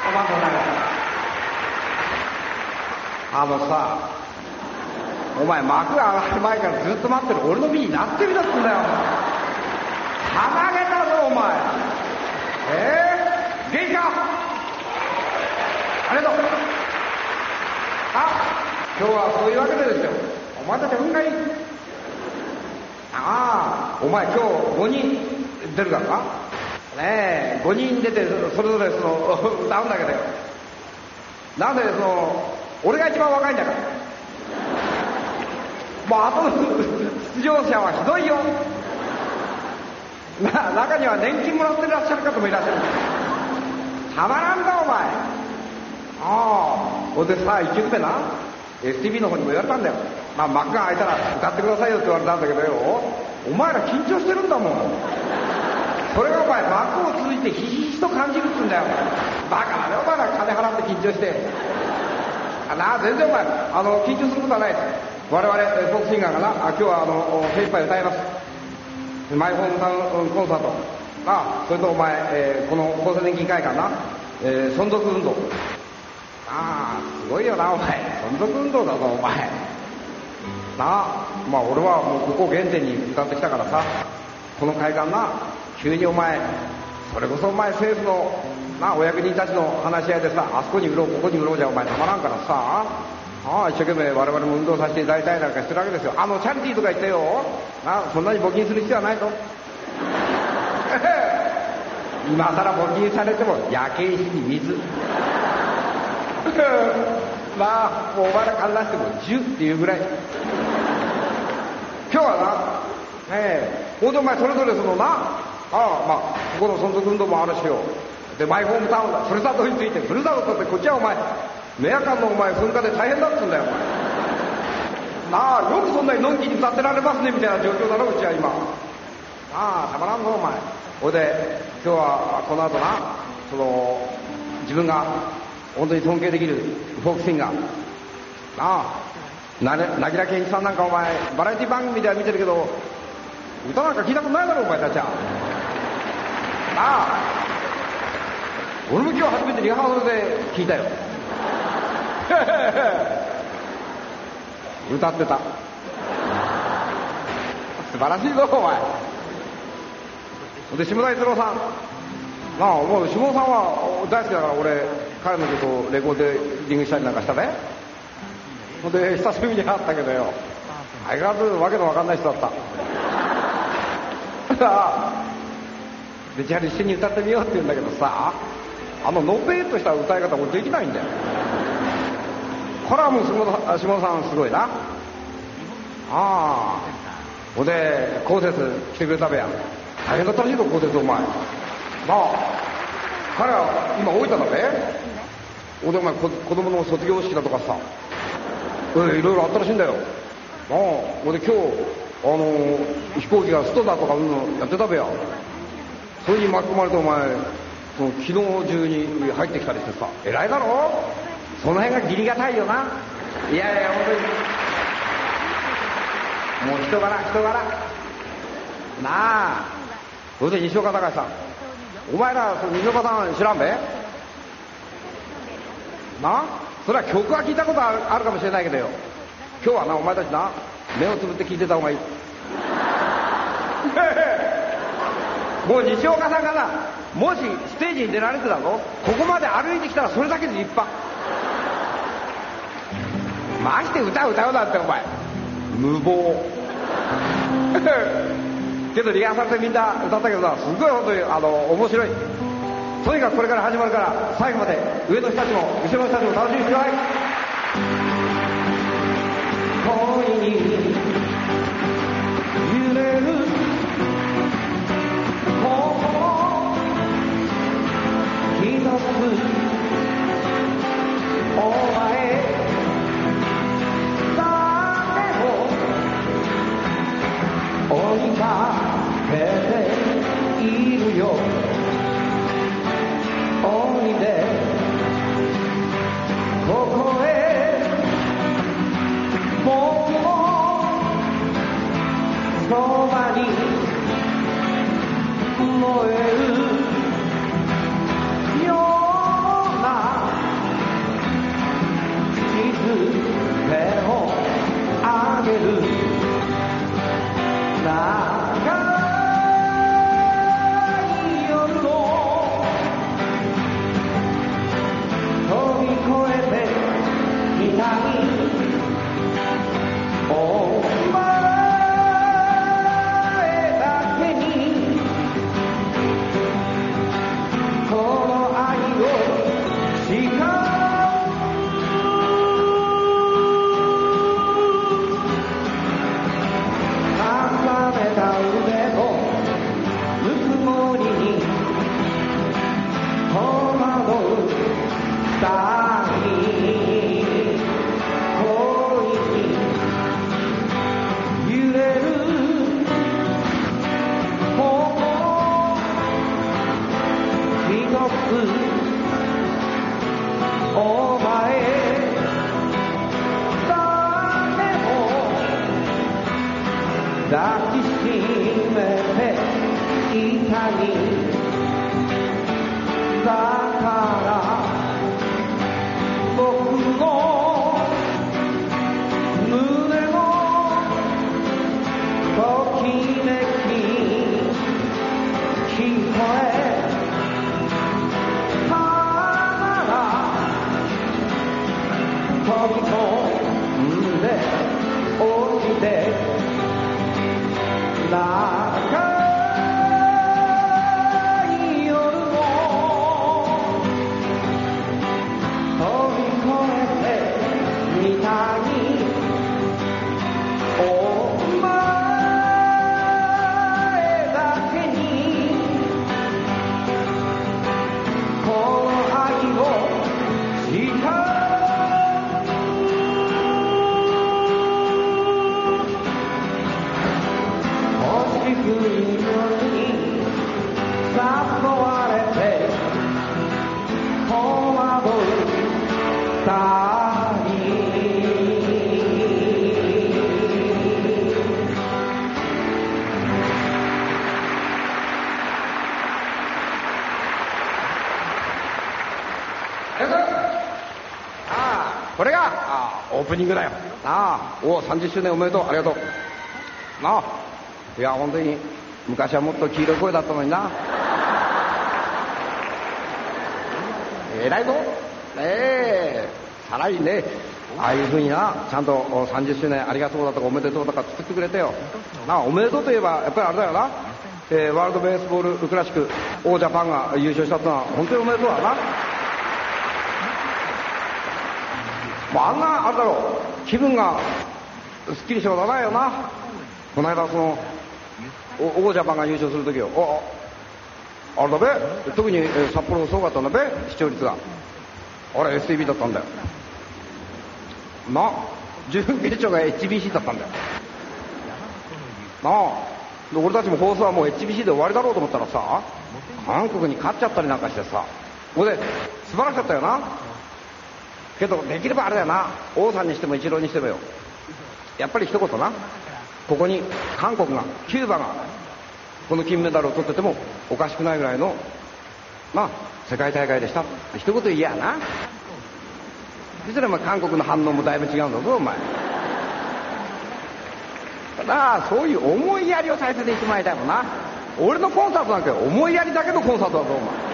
お待ちください。さ、お前幕が上がる前からずっと待ってる俺の身になってみろってんだよ。たまげたぞお前。元気か。ありがとう。今日はそういうわけでですよ。お前たちは運がいい。お前今日5人出るからかねえ、5人出てそれぞれ歌うんだけどよ。なんで俺が一番若いんだから。もう後の出場者はひどいよ。中には年金もらってらっしゃる方もいらっしゃる。たまらんだお前。ほんでさ、1曲目な STB の方にも言われたんだよ。幕が開いたら歌ってくださいよって言われたんだけどよ、お前ら緊張してるんだもん。それがお前幕を通じてひしひしと感じるっつうんだよ。バカだねお前ら、金払って緊張して。全然お前緊張することはない。我々フォークシンガーがな、今日は精一杯歌います。マイホームタウンコンサート。それとお前、この厚生年金会館な、存続運動。すごいよなお前。存続運動だぞお前。俺はもうここを原点に歌ってきたからさ、この会館な、急にお前、それこそお前政府のお役人たちの話し合いでさ、あそこに売ろうここに売ろうじゃお前たまらんからさ、一生懸命我々も運動させていただいたりなんかしてるわけですよ。チャリティーとか言ってよ、そんなに募金する必要はないと。今さら募金されても焼け石に水。もうお前らから出しても10っていうぐらい。今日はほんとお前それぞれここの存続運動もあるしよ。でマイホームタウンだ、ふるさとについて、ふるさとってこっちはお前メアカンのお前噴火で大変だっつうんだよお前。よくそんなにのんきに歌ってられますねみたいな状況だろうちは今。たまらんぞお前。ほいで今日はこの後な、自分が本当に尊敬できるフォークシンガーなぎら健一さんなんかお前バラエティ番組では見てるけど歌なんか聞いたことないだろお前たちは。俺も今日初めてリハーサルで聞いたよ。歌ってた。素晴らしいぞお前。で下田一郎さんもう下田さんは大好きだから、俺彼の曲をレコーディングしたりなんかしたね。ほんで久しぶりに会ったけどよ、相変わらずわけのわかんない人だった。でじゃあ一緒に歌ってみようって言うんだけどさ、のっぺーっとした歌い方俺できないんだよ。これはもう下田さんすごいな。ほんで後節来てくれたべや。大変だったらしいぞ後節お前。彼は今大分だべ。ほんでお前子供の卒業式だとかさ、いろいろあったらしいんだよ。ほんで今日飛行機がストだとかやってたべや。それに巻き込まれてお前昨日中に入ってきたりしてさ、偉いだろ。その辺が義理がたいよな。いやいや本当にもう人柄それで西岡隆さん、お前ら西岡さん知らんべそれは曲は聞いたことあるかもしれないけどよ、今日はなお前たちな目をつぶって聞いてた方がいい。もう西岡さんがな、もしステージに出られてたぞ、ここまで歩いてきたらそれだけで立派。まして歌うなんてお前無謀。けどリハーサルでみんな歌ったけどさ、すごい本当に面白い。とにかくこれから始まるから最後まで上の人たちも後ろの人たちも楽しみにしてください。恋に揺れる心一つお前だけを追いかけているよ。おいでここへ、僕もそばに燃えるよお前誰も抱きしめていたにだから僕の胸のときめき聞こえたなら飛び込んで落ちて長い夜も飛び越えてみたいお前だけにこの愛を誓う星降りに誘われて戸惑う二人これがオープニングだよ。30周年おめでとう。ありがとう。いや本当に昔はもっと黄色い声だったのにな。偉いぞ。さらにね、ああいうふうになちゃんと30周年ありがとうだとかおめでとうとか作ってくれてよ。おめでとうといえばやっぱりあれだよな、ワールドベースボールクラシック王ジャパンが優勝したってのは本当におめでとうだな。あんなあれだろう、気分がすっきりしようがないよな。この間その王ジャパンが優勝するときよ、あれだべ、特に札幌すごかったんだべ、視聴率が。あれ STB だったんだよな。準決勝が HBC だったんだよな。俺たちも放送はもう HBC で終わりだろうと思ったらさ、韓国に勝っちゃったりなんかしてさ、これで素晴らしかったよな。けどできればあれだよな、王さんにしてもイチローにしてもよ、やっぱり一言な、ここに韓国がキューバがこの金メダルを取っててもおかしくないぐらいの世界大会でした一言言いやな。そしたら韓国の反応もだいぶ違うんだぞお前。そういう思いやりを大切にしてもらいたいもんな。俺のコンサートなんか思いやりだけのコンサートだぞお前。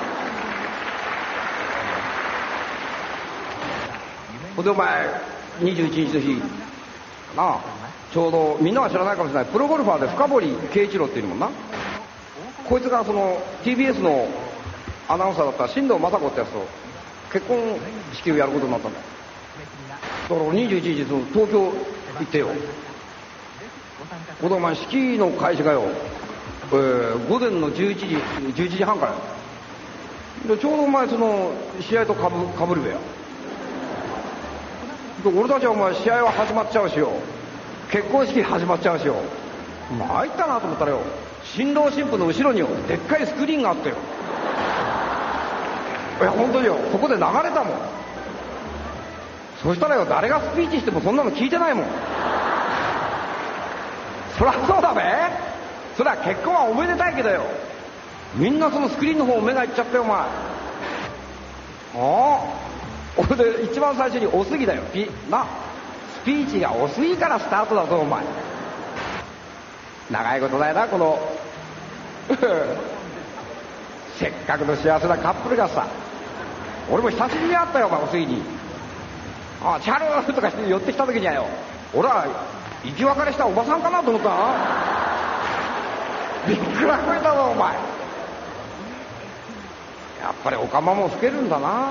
ほんでお前21日の日ちょうどみんなは知らないかもしれないプロゴルファーで深堀圭一郎っていうもんな。こいつがその TBS のアナウンサーだった新藤雅子ってやつと結婚式をやることになったんだよ。だから21日その東京行ってよ。ほんでお前式の開始がよ、午前の11時半からで、ちょうどお前その試合とかぶるべや。俺たちはお前試合は始まっちゃうしよ、結婚式始まっちゃうしよ、参ったなと思ったらよ、新郎新婦の後ろによでっかいスクリーンがあってよ、いや本当によ、そこで流れたもん。そしたらよ、誰がスピーチしてもそんなの聞いてないもん。そりゃそうだべ。そりゃ結婚はおめでたいけどよ、みんなそのスクリーンの方目がいっちゃってお前。俺で一番最初におすぎだよ、スピーチがおすぎからスタートだぞお前。長いことだよなこのせっかくの幸せなカップルがさ、俺も久しぶりに会ったよお前、おすぎに。チャルーとかして寄ってきた時にはよ、俺は生き別れしたおばさんかなと思ったな。びっくらこいたぞお前。やっぱりおかまも老けるんだな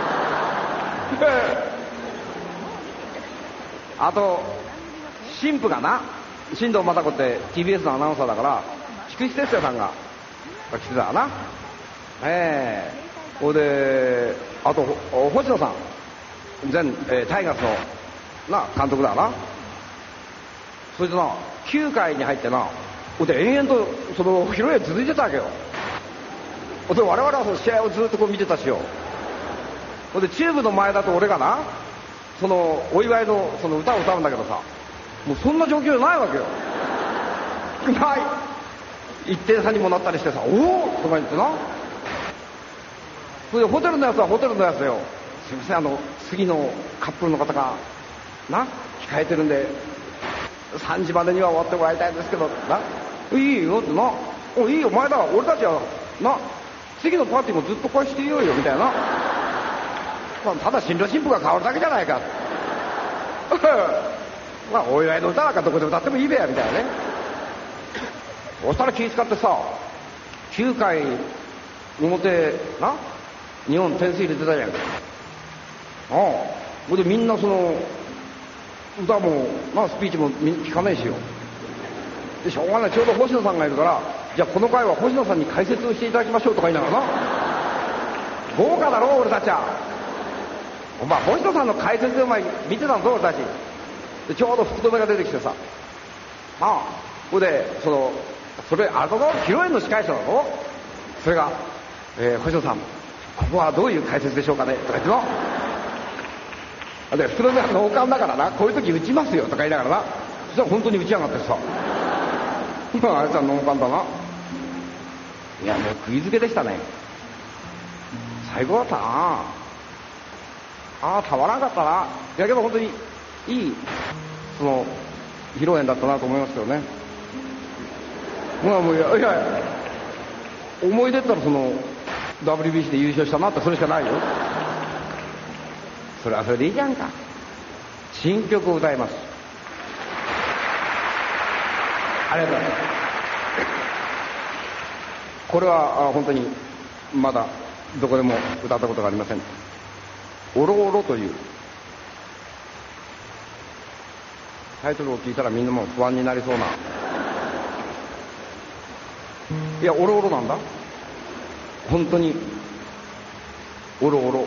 あと新婦がな、新藤雅子って TBS のアナウンサーだから、菊池哲也さんが来てたかな。ほいであと星野さん、タイガースの監督だな。それでな9回に入ってな、ほいで延々とその披露宴続いてたわけよ。ほいで我々はその試合をずっとこう見てたしよ。 ほんでチューブの前だと俺がな、そのお祝いのその歌を歌うんだけどさ、もうそんな状況じゃないわけよ。ない。1点差にもなったりしてさ、おおとか言ってな。それでホテルのやつはホテルのやつよ。すいません、次のカップルの方がな控えてるんで3時までには終わってもらいたいんですけどな。いいよってな。おいいよ前だ、俺たちはな次のパーティーもずっとこうしていようよみたいな。ただ新郎新婦が変わるだけじゃないか。まあお祝いの歌なんかどこで歌ってもいいべやみたいなね。そしたら気遣ってさ、9回表な日本点数入れてたじゃんか。ああ、それでみんなその歌もなスピーチも聞かねえしよ。でしょうがない、ちょうど星野さんがいるから、じゃあこの回は星野さんに解説をしていただきましょうとか言いながらな。豪華だろ俺たちは。お前星野さんの解説でお前見てたんぞ俺たち。でちょうど福留が出てきてさ、ああ、それでそれあれだぞ、披露宴の司会者だぞ。それが、星野さんここはどういう解説でしょうかねとか言ってな。で福留は農家だからな、こういう時打ちますよとか言いながらな。そしたら本当に打ち上がってさ、あいつは農家だな。いやもう釘付けでしたね。最高だったな。ああたまらなかったな。いやけど本当にいい披露宴だったなと思いますけどね。もういや思い出ったらWBC で優勝したなってそれしかないよ。それはそれでいいじゃんか。新曲を歌います。ありがとうございます。これは本当にまだどこでも歌ったことがありません。おろおろというタイトルを聞いたらみんなも不安になりそうな。いやおろおろなんだ本当に。おろおろ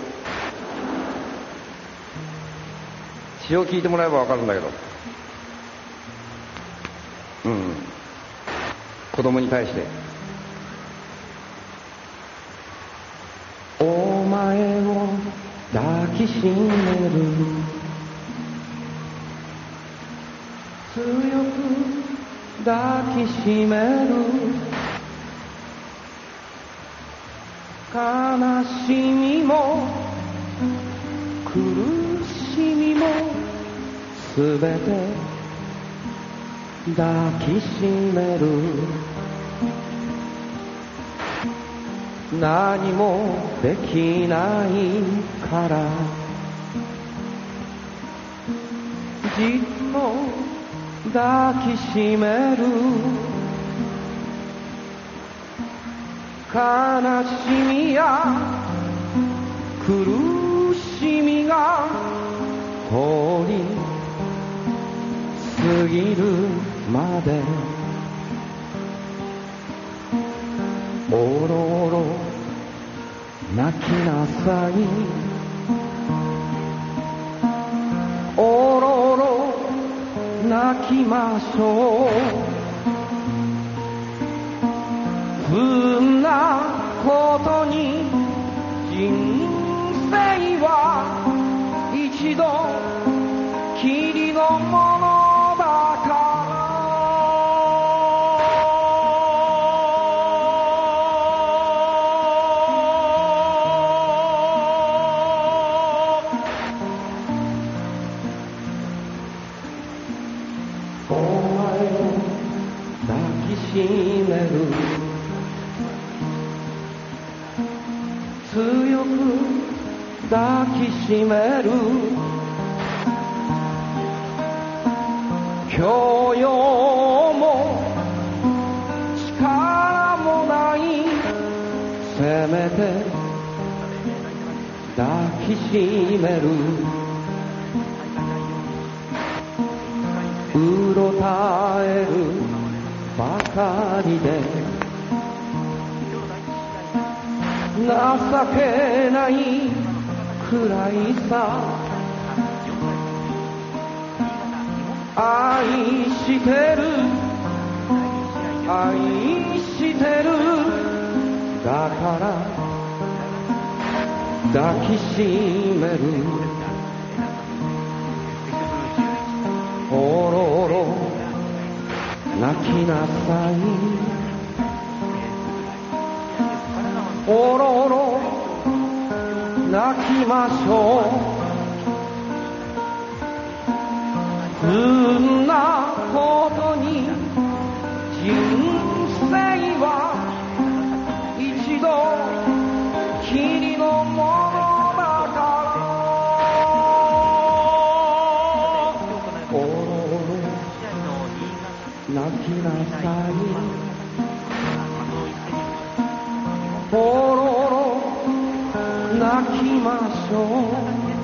詩を聞いてもらえばわかるんだけど、子供に対して、お前を抱きしめる、強く抱きしめる、悲しみも苦しみもすべて抱きしめる、何もできないからじっと抱きしめる、悲しみや苦しみが通り過ぎるまで、おろおろ泣きなさい、おろおろ泣きましょう、不運なことに人生は一度きりのものだから、お前を抱きしめる、強く抱きしめる、教養も力もない、せめて抱きしめる、うろたえるばかりで情けないくらいさ、愛してる愛してるだから抱きしめるおろおろ泣きなさいおろおろ泣きましょう不運なことに人生は一度きりのものだからおろおろ泣きなさいおろおろ泣きましょう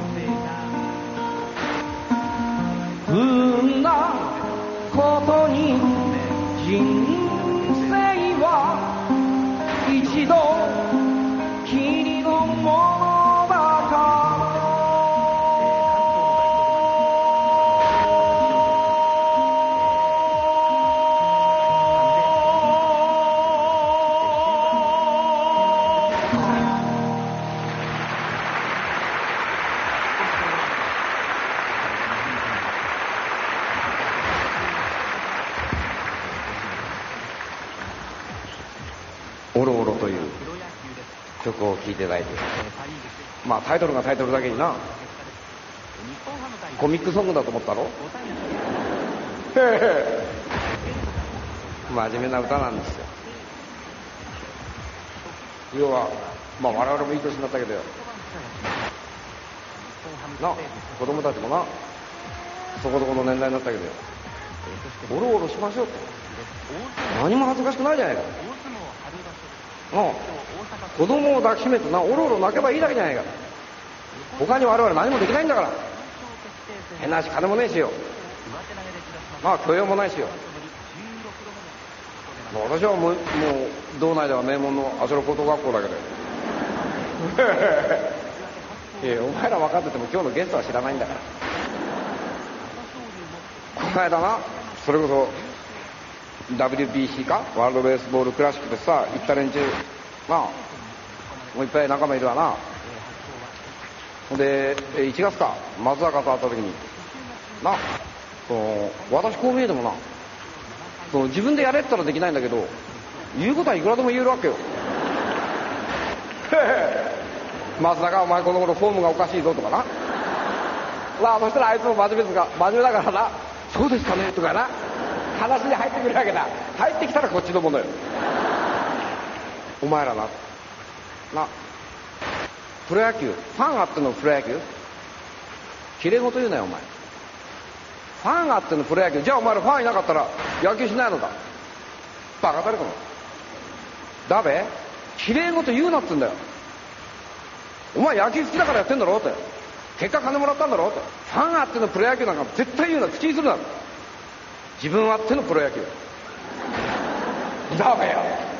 不運なことに人生は一度きりのものだからおろおろという曲を聴いていただいて、まあタイトルがタイトルだけにな、コミックソングだと思ったろ。真面目な歌なんですよ。要はまあ我々もいい年になったけどよな、子供たちもなそこそこの年代になったけどよ、おろおろしましょうって何も恥ずかしくないじゃないか。子供を抱きしめてなおろおろ泣けばいいだけじゃないか。他に我々何もできないんだから。変な話金もねえしよ、まあ教養もないしよ。私はもう道内では名門の足利高等学校だけどいやお前ら分かってても今日のゲストは知らないんだから。この間なそれこそWBC かワールドベースボールクラシックでさ行った連中なあもういっぱい仲間いるわな。ほんで1月か松坂と会った時にな私こう見えてもな自分でやれって言ったらできないんだけど言うことはいくらでも言えるわけよ。松坂お前この頃フォームがおかしいぞとかな、まあそしたらあいつも真面目だからなそうですかねとかな話に入ってくるわけだ。入ってきたらこっちのものよ。お前らなプロ野球ファンあってのプロ野球きれい事言うなよお前。ファンあってのプロ野球じゃあお前らファンいなかったら野球しないのかバカたれかもだべ。きれい事言うなっつんだよ。お前野球好きだからやってんだろって結果金もらったんだろって。ファンあってのプロ野球なんか絶対言うな口にするな。自分あってのプロ野球だべよ。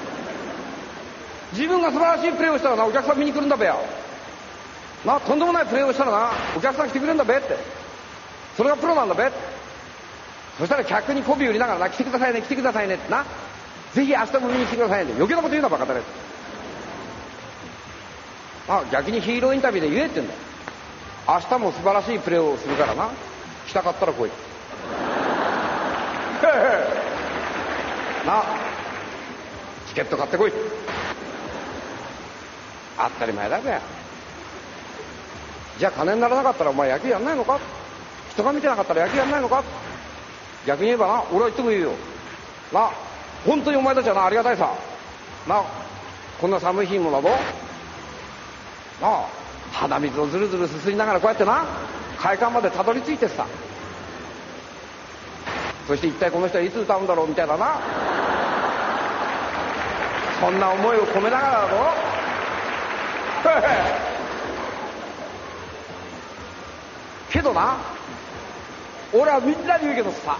自分が素晴らしいプレーをしたらなお客さん見に来るんだべよな。とんでもないプレーをしたらなお客さん来てくれるんだべって。それがプロなんだべって。そしたら客に媚び売りながらな来てくださいね来てくださいねってなぜひ明日も見に来てくださいね余計なこと言うなバカだね。逆にヒーローインタビューで言えって言うんだよ。明日も素晴らしいプレーをするからな来たかったら来いなチケット買ってこい当たり前だべ。じゃあ金にならなかったらお前野球やんないのか。人が見てなかったら野球やんないのか。逆に言えばな俺は言ってもいいよな。本当にお前たちはなありがたいさな。こんな寒い日もだぞな鼻水をずるずるすすりながらこうやってな会館までたどり着いてさそして一体この人はいつ歌うんだろうみたいななそんな思いを込めながらだぞけどな俺はみんなに言うけどさ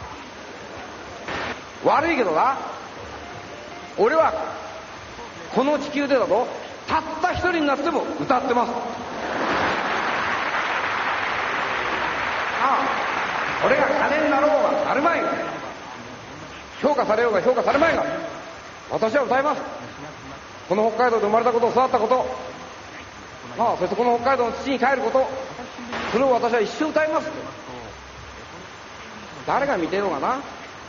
悪いけどな俺はこの地球でだぞたった一人になっても歌ってます。これが金になろうがなるまいが評価されようが評価されまいが私は歌います。この北海道で生まれたこと育ったことそしてこの北海道の土に帰ること、それを私は一生歌います。誰が見てようがな、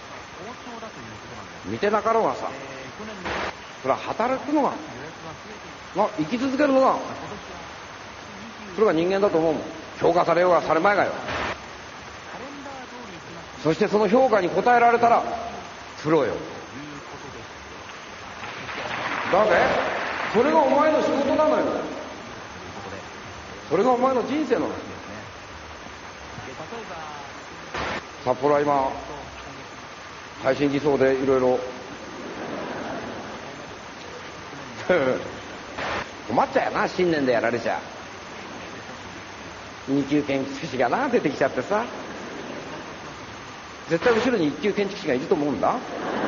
見てなかろうがさ、それは働くのが、生き続けるのが、それが人間だと思うもん。評価されようがされまいがよ。そしてその評価に応えられたらプロよ。だってそれがお前の仕事なのよ。それがお前の人生なのよ。札幌は今耐震偽装でいろいろ困っちゃうよな、新年でやられちゃ二級建築士がな出てきちゃってさ、絶対後ろに一級建築士がいると思うんだ。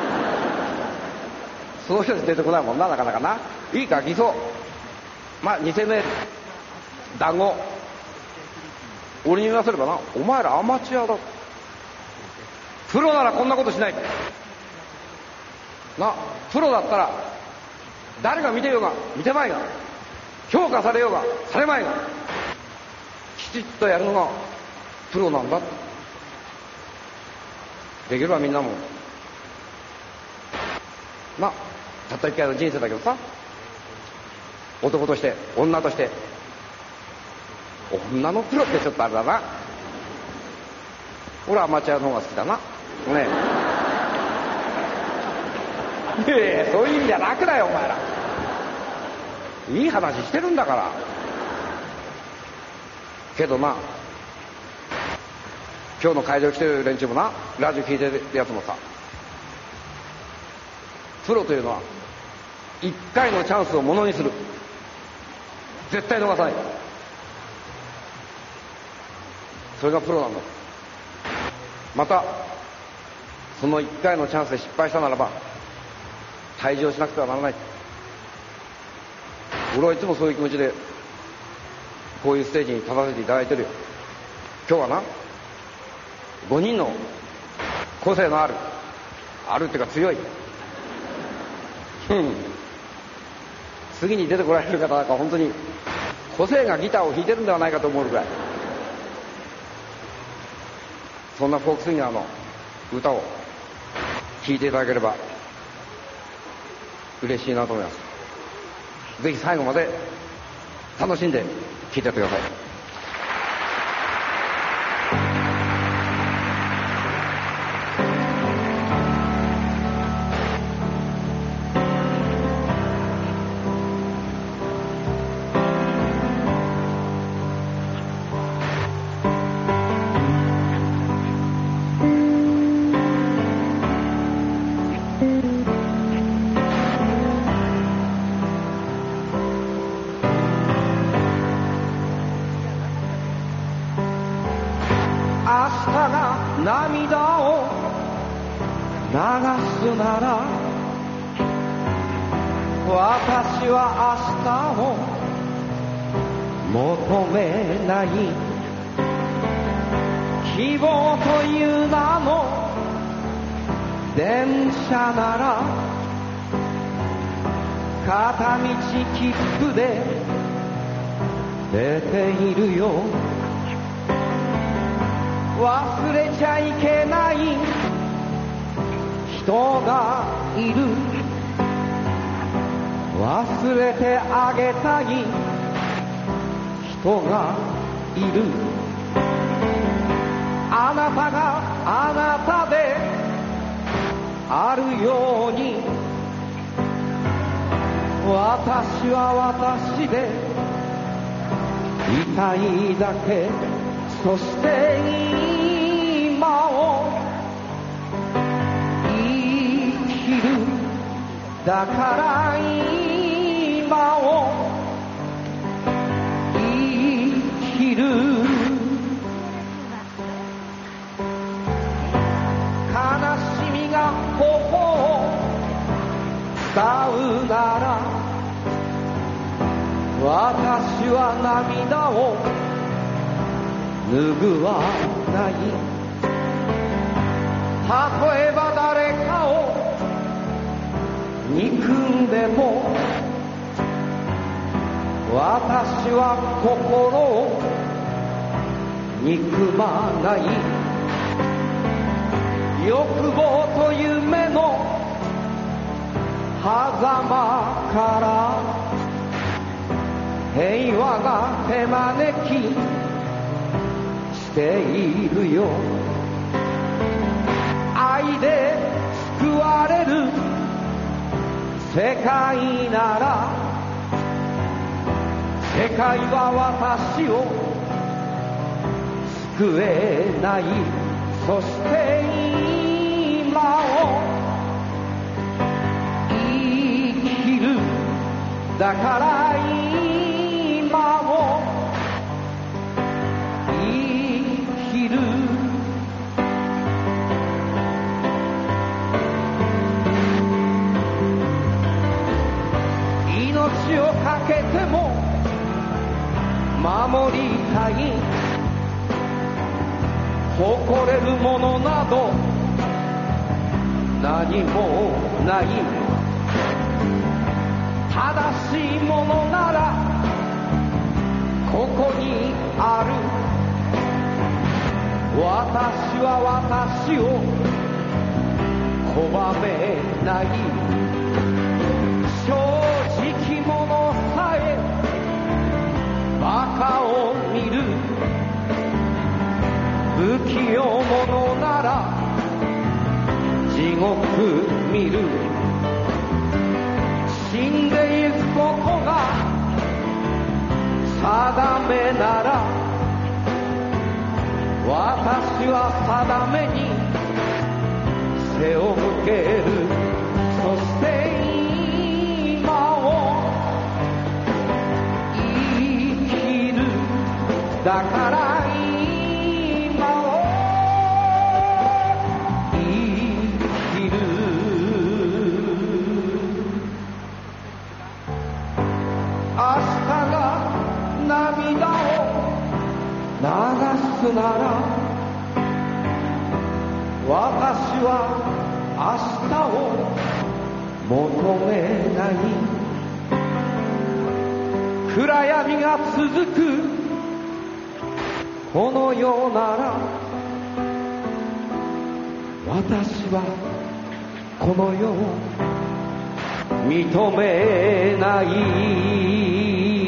その人たち出てこないもんな、なかなかな。いいか、偽装、2000名談合、俺に言わせればな、お前らアマチュアだ、プロならこんなことしないな。プロだったら誰が見てようが見てまいが、評価されようがされまいが、きちっとやるのがプロなんだ。できればみんなもたった一回の人生だけどさ、男として女として、女のプロってちょっとあれだな。俺はアマチュアの方が好きだな。ねえ、そういう意味じゃなくだよお前ら。いい話してるんだから。けど今日の会場来てる連中もな、ラジオ聞いてるやつもさ、プロというのは一回のチャンスをものにする。絶対逃さない。それがプロなんだ。またその一回のチャンスで失敗したならば退場しなくてはならない。俺はいつもそういう気持ちでこういうステージに立たせていただいてるよ。今日はな、5人の個性のあるっていうか強い、次に出てこられる方なんか本当に個性がギターを弾いてるんではないかと思うぐらい、そんなフォークシンガーの歌を聴いていただければ嬉しいなと思います。ぜひ最後まで楽しんで聴いてやってください。涙を流すなら私は明日を求めない。希望という名の電車なら片道切符で出ているよ。忘れちゃいけない人がいる。忘れてあげたい人がいる。あなたがあなたであるように私は私でいたいだけ。そして今を生きる。だから今を生きる。悲しみが頬を伝うなら私は涙を拭わない。例えば誰かを憎んでも私は心を憎まない。欲望と夢の狭間から平和が手招きしているよ。愛で救われる世界なら、世界は私を救えない。そして今を生きる。だから今を生きる。命をかけても守りたい。誇れるものなど何もない。正しいものならここにある。私は私を拒めない。正直者さえ馬鹿を見る。不器用者なら地獄見る。死んでゆくことが定めなら、私は定めに背を向ける。そして今を生きる。だから涙を流すなら、私は明日を求めない。暗闇が続くこの世なら、私はこの世を認めない。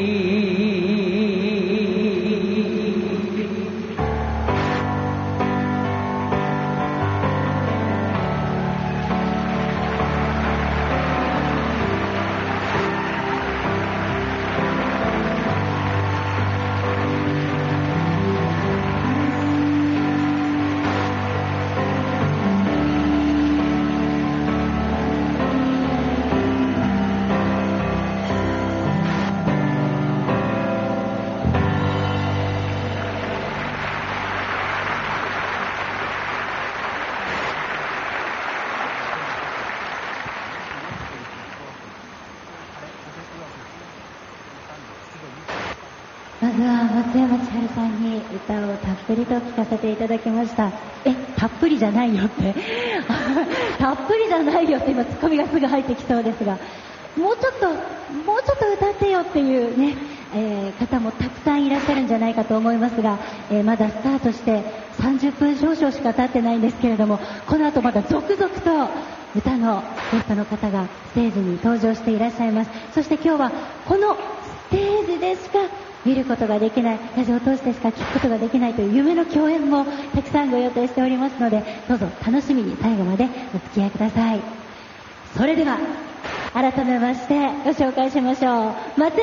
まずは松山千春さんに歌をたっぷりと聴かせていただきました。たっぷりじゃないよってたっぷりじゃないよって今ツッコミがすぐ入ってきそうですが、もうちょっと歌ってよっていうね、方もたくさんいらっしゃるんじゃないかと思いますが、まだスタートして30分少々しか経ってないんですけれども、この後まだ続々と歌のゲストの方がステージに登場していらっしゃいます。そして今日はこのステージでしか見ることができない、ラジオを通してしか聞くことができないという夢の共演もたくさんご予定しておりますので、どうぞ楽しみに最後までお付き合いください。それでは改めましてご紹介しましょう。松山千春さんです。大きな拍手でお迎えくださ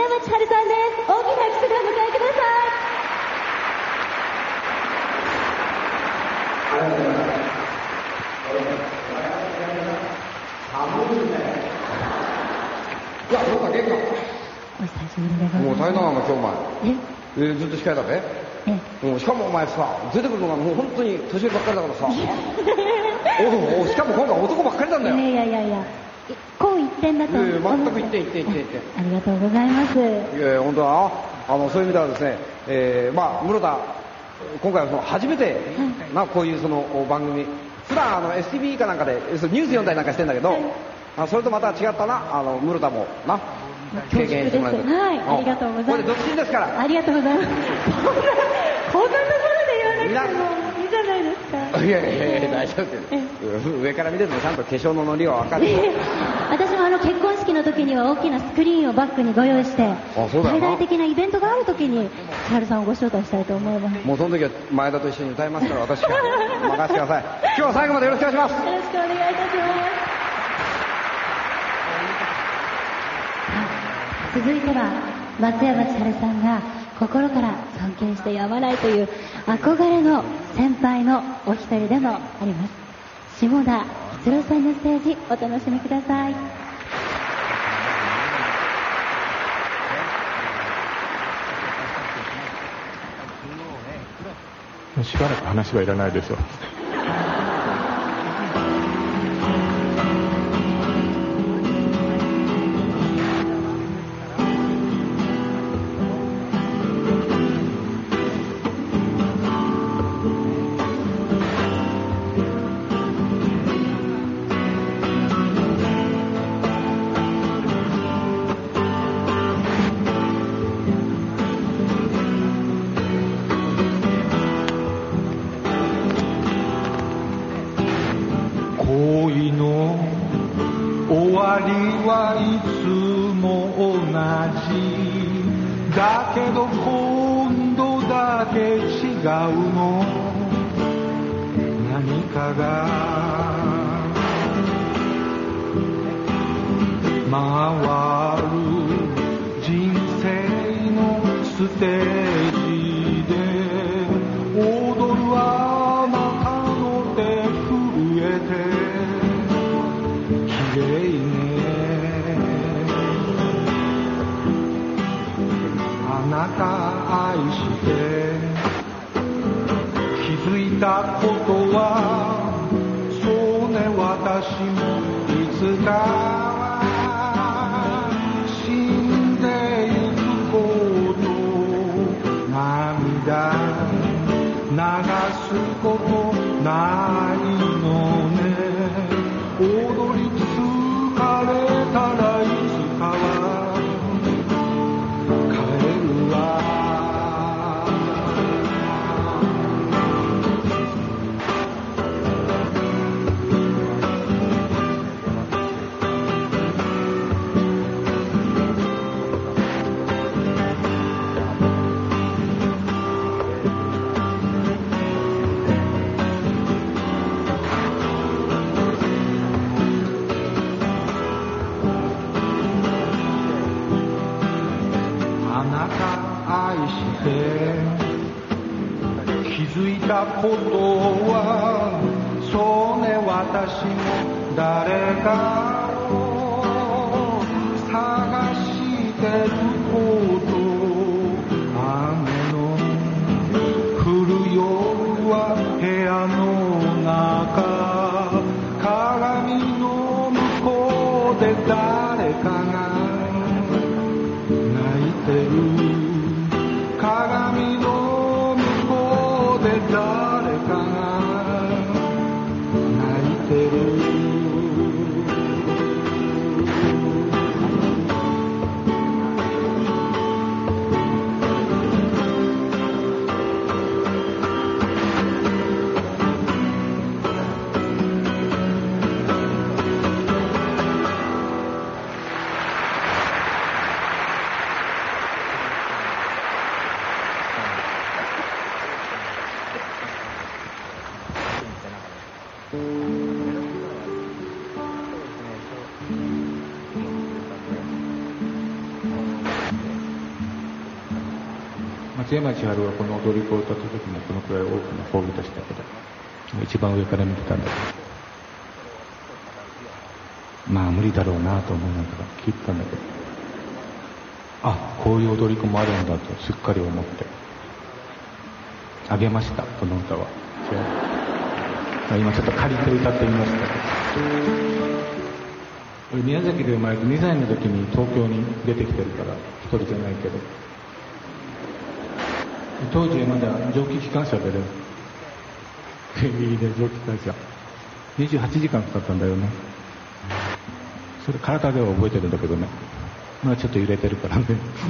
寒いね。いや、そうだけか。 お久しぶりでございます。 もう大変だな、今日お前。ずっと司会だべ。しかもお前さ、出てくるのがもう本当に年寄りばっかりだからさ。しかも今回男ばっかりなんだよ。 いや。こう一点だと。 全く一点。 ありがとうございます。 本当はそういう意味ではですね、室田、今回はその初めて、こういうその番組、普段STV かなんかでニュース読んだりなんかしてんだけど、それとまた違ったな、室田もな、 経験してもらって。 はい、ありがとうございます。 これ独身ですから。 ありがとうございます。こんなところで言わなくてもいいじゃないですか。 いや大丈夫です。上から見ててもちゃんと化粧のノリは分かる。 私も結婚式の時には大きなスクリーンをバックにご用意して、大々的なイベントがある時に千春さんをご招待したいと思います。 もうその時は前田と一緒に歌いますから、私が任せてください。今日は最後までよろしくお願いします。 よろしくお願いいたします。続いては松山千春さんが心から尊敬してやまないという憧れの先輩のお一人でもあります。下田逸郎さんのステージお楽しみください。 しばらく話はいらないでしょう。 恋の終わりはいつも同じだけど今度だけ違うの何かが回る人生のステージで踊るあなたの手震えて綺麗ねあなた愛して気づいたことはそうね私もいつかは死んでゆくこと涙流すことないのね踊り疲れたらいつかは帰るわ気づいたことはそうね私も誰かを探してること雨の降る夜は部屋の中鏡の向こうで誰かが泣いてる鏡の向こうで誰かが泣いてる松山千春はこの踊り子を歌った時もこのくらい大きなホールでしたけど一番上から見てたんだけどまあ無理だろうなと思いながら聞いてたんだけどあこういう踊り子もあるんだとすっかり思ってあげましたこの歌は今ちょっと借りて歌ってみましたけど俺宮崎で生まれて2歳の時に東京に出てきてるから一人じゃないけど当時まだ蒸気機関車でねヘビーで蒸気機関車28時間かかったんだよねそれ体では覚えてるんだけどねまあちょっと揺れてるからね。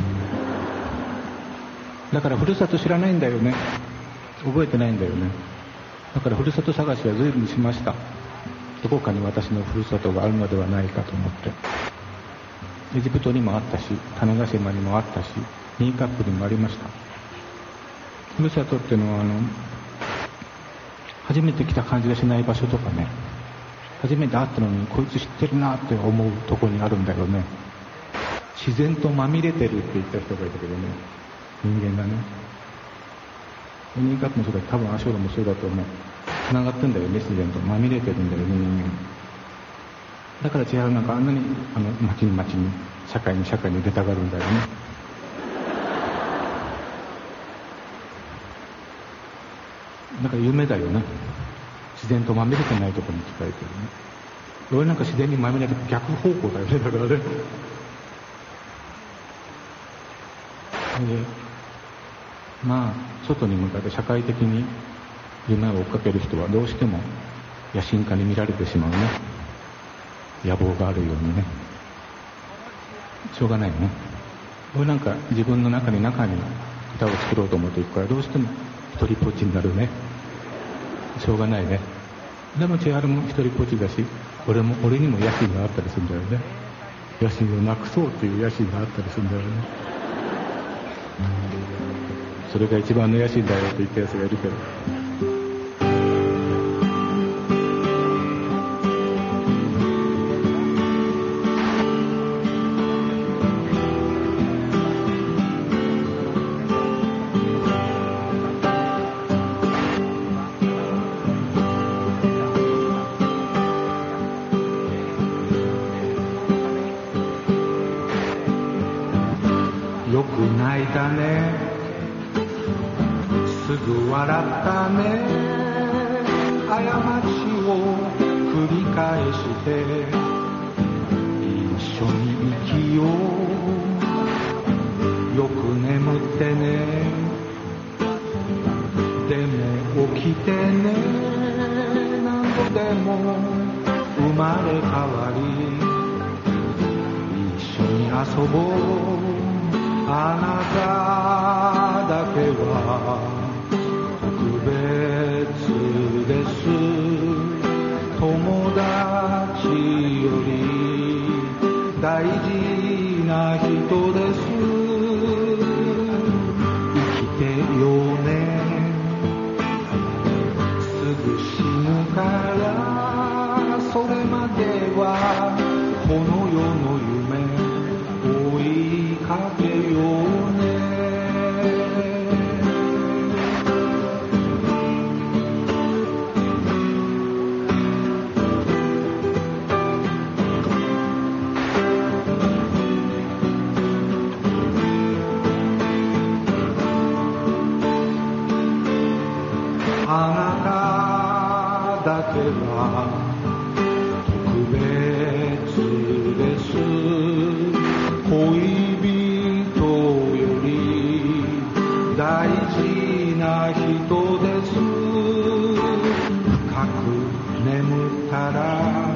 だからふるさと知らないんだよね。覚えてないんだよね。だからふるさと探しは随分しました。どこかに私のふるさとがあるのではないかと思って。エジプトにもあったし、種子島にもあったし、ニーカップにもありました。ふるさとっていうのは初めて来た感じがしない場所とかね、初めて会ったのにこいつ知ってるなって思うとこにあるんだよね。自然とまみれてるって言った人がいたけどね、人間がね。ニーカップもそうだけど、多分アショーラもそうだと思う。繋がってんだよね、自然と。まみれてるんだよね、人間。だから千春なんかあんなに町に社会に出たがるんだよね。だから夢だよね。自然とまみれてないところに近いけどね。俺なんか自然にまみれて逆方向だよね、だからね。でまあ外に向かって社会的に夢を追っかける人はどうしても野心家に見られてしまうね。野望があるようにね。しょうがないよね。俺なんか自分の中に歌を作ろうと思っていくからどうしても一人ぽっちになるね。しょうがないね。でも千春も一人ぽっちだし、俺にも野心があったりするんだよね。野心をなくそうっていう野心があったりするんだよね。それが一番の野心だよって言ったやつがいるけど。よく泣いたね、すぐ笑ったね、過ちを繰り返して一緒に生きよう。よく眠ってね、でも起きてね、何度でも生まれ変わり一緒に遊ぼう。あなただけは特別です。友達より大事な人です。生きてよね、すぐ死ぬから、それまではこの世の夢追いかけようね。あなただけは特別です。恋人より大事な人です。深く眠ったら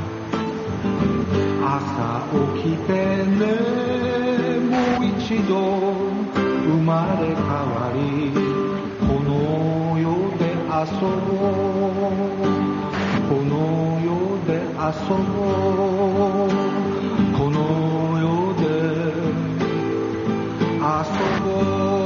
朝起きてね、もう一度生まれ変わりこの世で遊ぼう。この世で遊ぼう。この世で遊ぼう。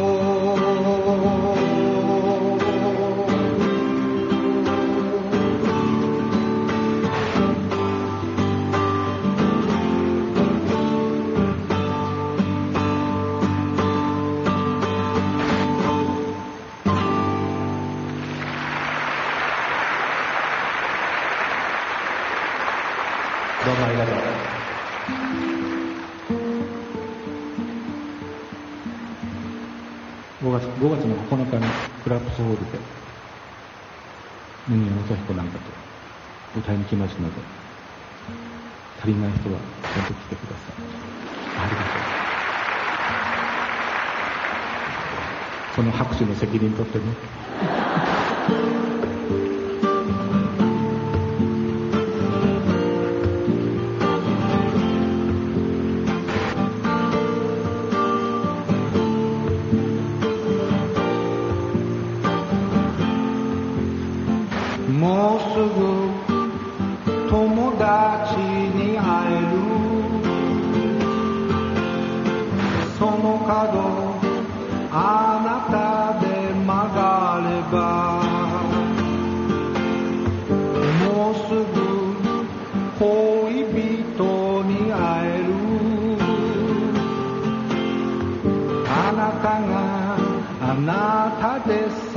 どうもありがとう。5月の9日にクラップスホールで宗谷正彦なんかと歌いに来ますので、足りない人はちゃんと来てください。ありがとう。この拍手の責任取ってね。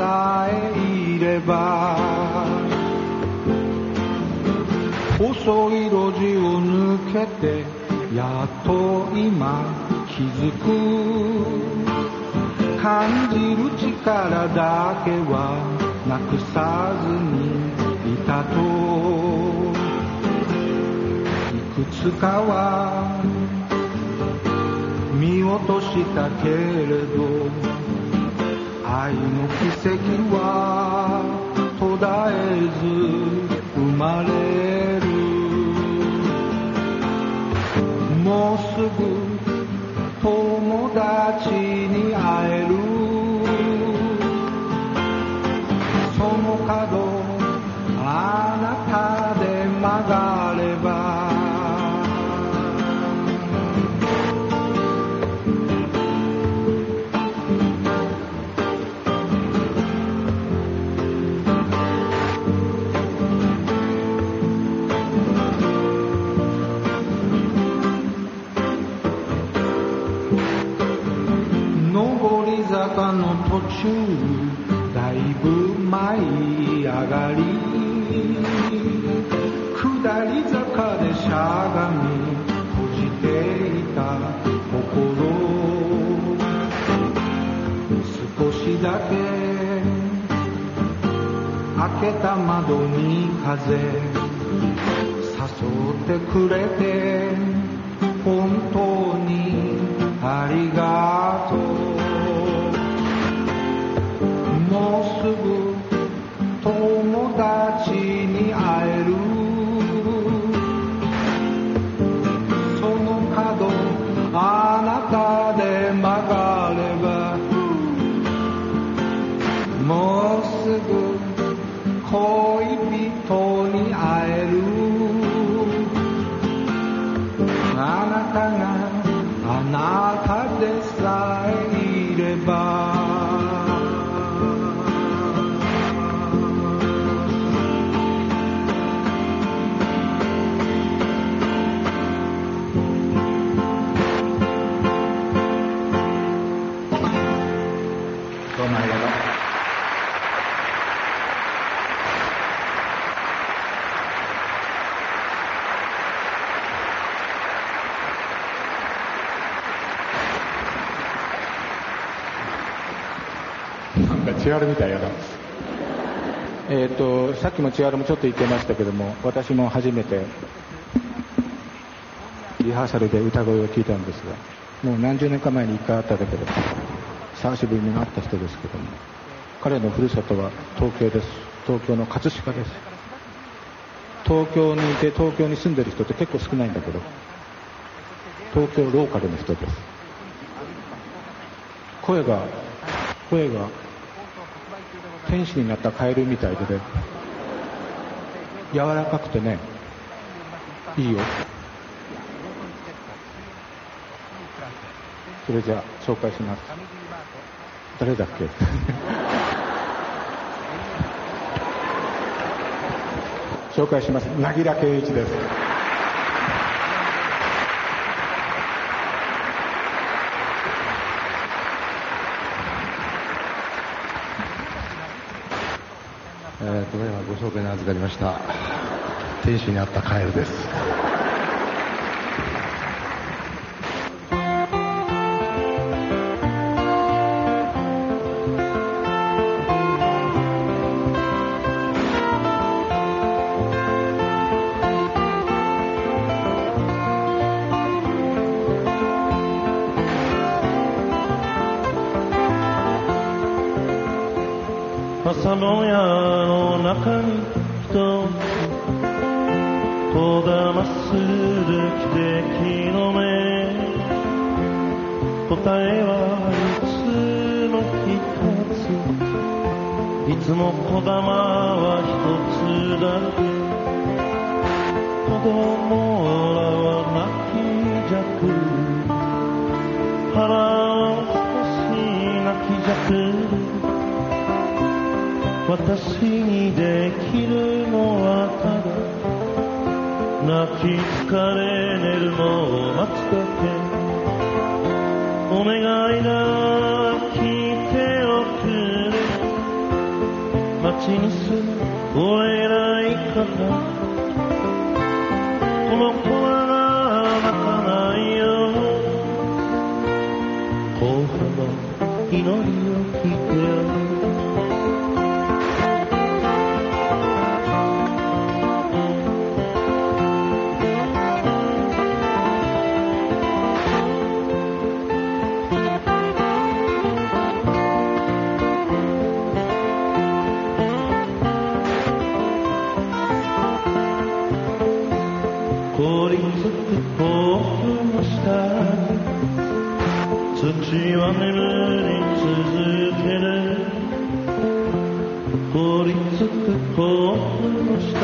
さえいれば細い路地を抜けてやっと今気づく感じる力だけはなくさずにいたといくつかは見落としたけれど愛の奇跡は途絶えず生まれるもうすぐ友達に会えるその角あなたで曲がれば坂の途中だいぶ舞い上がり下り坂でしゃがみ閉じていた心少しだけ開けた窓に風誘ってくれて本当にありがとうもうすぐ友達に会えるその角あなたで曲がればもうすぐ恋人に会えるあなたがあなたでさえいれば千春みたいやな。さっきも千春もちょっと言ってましたけども、私も初めてリハーサルで歌声を聞いたんですが、もう何十年か前に1回会っただけで久しぶりに会った人ですけども、彼のふるさとは東京です。東京の葛飾です。東京にいて東京に住んでる人って結構少ないんだけど、東京ローカルの人です。声が天使になったカエルみたいでね、柔らかくてね、いいよ。それじゃあ紹介します。誰だっけ紹介します。凪良圭一です。 ただいまご紹介に預かりました天使に会ったカエルです。 朝の屋の中に一つ戸がまっすぐ奇跡の目、答えはいつも一つ、いつもこだまは一つだけ、子供らは泣きじゃく、腹を少し泣きじゃく、私にできるのはただ泣き疲れ寝るのを待つだけ。お願いだ聞いておくれ、 街に住むお偉い方、この子は泣かないよ、後半の祈りを聞いてよ。土は眠り続ける、凍りつく甲府の下、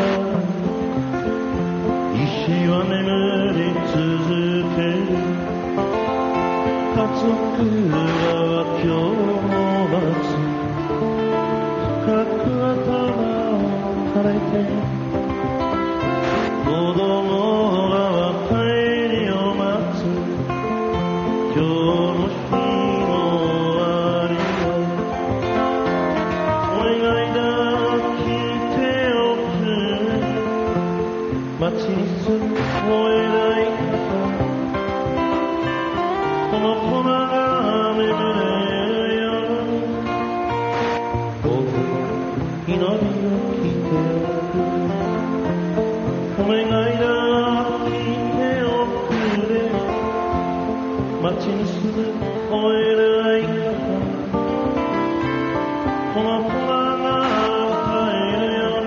石は眠り続ける、家族らは今日も待つ、深く頭を垂れて、子供らは帰りを待つ、今日の街に住むお偉い方、この子が眠れよ、僕の祈りを聞いておく、お願いだ聞いておくれ、街に住むお偉い方、この子が歌えるよ、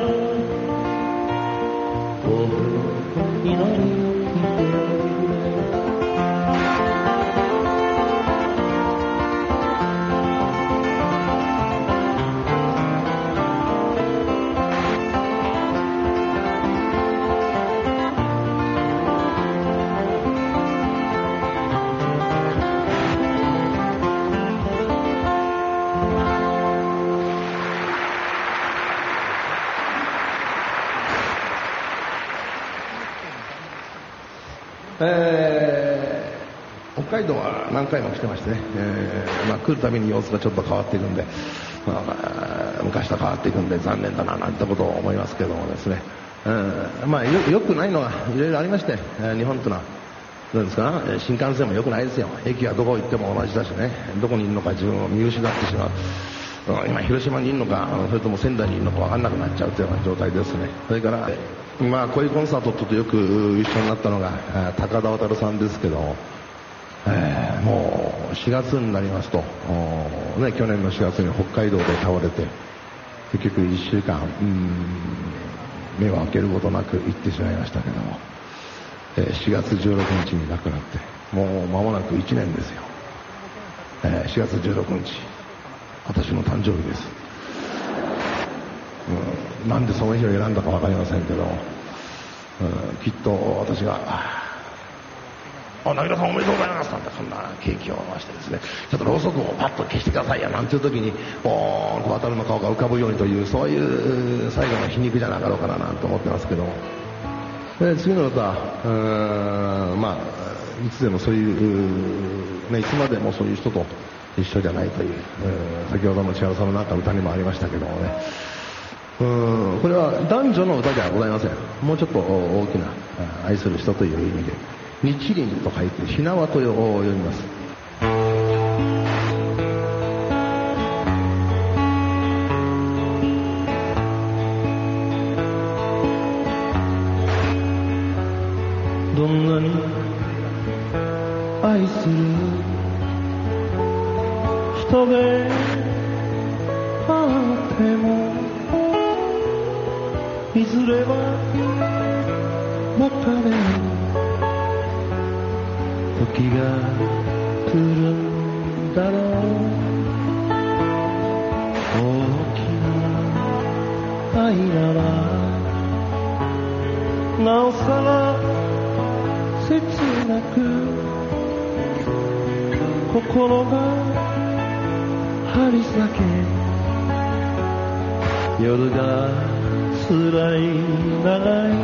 祈りを聞いて北海道は何回も来てましてね、来るたびに様子がちょっと変わっていくんで、昔と変わっていくんで残念だななんてことを思いますけどもですね、よくないのがいろいろありまして、日本というのはどうですか、新幹線もよくないですよ。駅はどこ行っても同じだしね、どこにいるのか自分を見失ってしまう。今広島にいるのかそれとも仙台にいるのか分かんなくなっちゃうというような状態ですね。それからこういうコンサートとよく一緒になったのが高田渡さんですけども、もう4月になりますと、去年の4月に北海道で倒れて結局1週間目を開けることなく行ってしまいましたけども、4月16日に亡くなってもう間もなく1年ですよ。4月16日私の誕生日です。なんでその日を選んだか分かりませんけど、きっと私が成田さんおめでとうございますなんてそんなケーキを回してですね、ちょっとろうそくをパッと消してくださいやなんていう時にボーンと渡るの顔が浮かぶようにという、そういう最後の皮肉じゃなかろうかななんて思ってますけども、次の歌いつでもそういう、いつまでもそういう人と一緒じゃないという、先ほどの千原さんの歌にもありましたけどもね、これは男女の歌ではございません。もうちょっと大きな愛する人という意味で日輪と書いてひなわと呼びます。 どんなに愛する人であってもいずれは別れる時が来るんだろう。大きな愛ならなおさら切なく心が張り裂け、夜が辛い長い、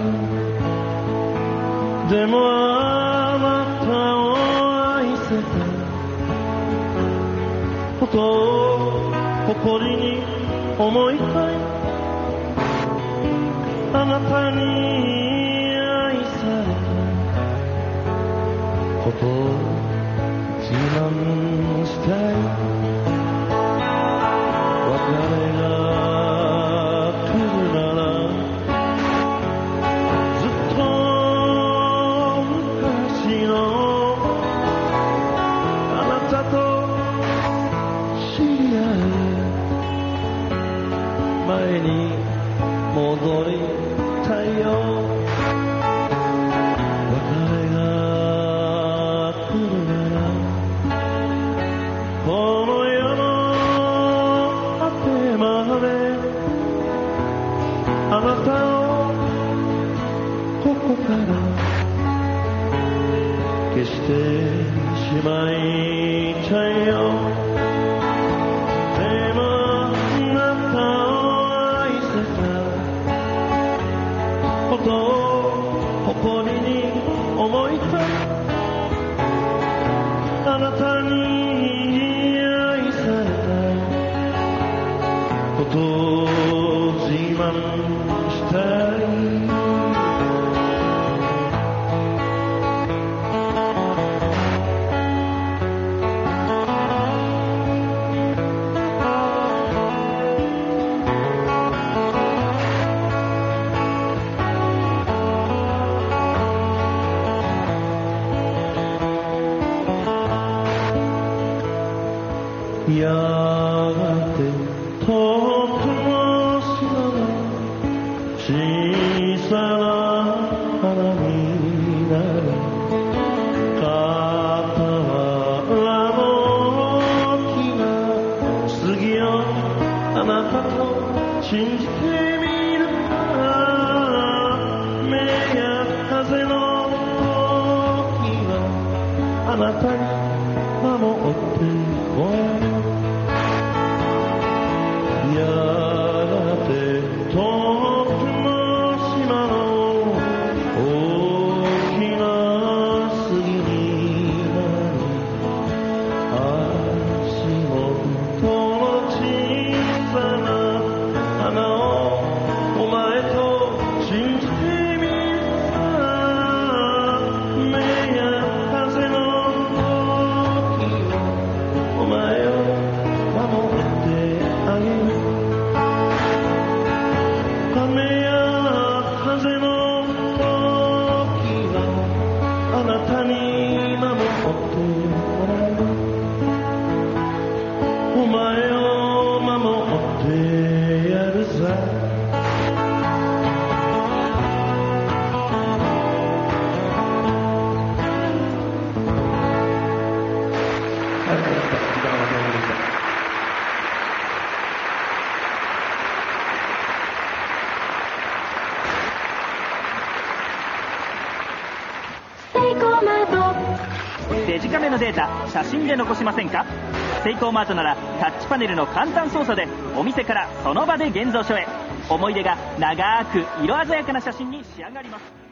でもあなたを愛せたことを誇りに思いたい。 あなたに愛されたことを自慢したい。別れが来るならずっと昔のあなたと知り合う前に戻りたいよ。別れが来るならこの世の果てまであなたをここから消してしまいたいよ。でもあなたを愛せたことを誇りに思いたい。あなたに愛されたことを自慢したい。やがて遠くの島の小さな花になる。傍らの木が杉をあなたと信じてみるから。雨や風の時はあなたに守ってもらう。やがて遠くの島の大きな杉になる。足元の小さな花をお前と信じてみるさ。雨や風の時はお前を守ってあげる。雨や風の時はあなたに守ってもらう。お前を守ってやるさ。 デジカメのデータ写真で残しませんか？セイコーマートならタッチパネルの簡単操作でお店からその場で現像所へ。思い出が長く色鮮やかな写真に仕上がります。